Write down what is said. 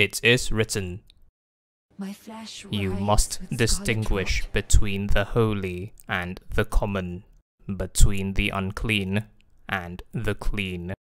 It is written, My flesh you writhes must with distinguish scarlet rot. between the holy and the common, between the unclean and the clean.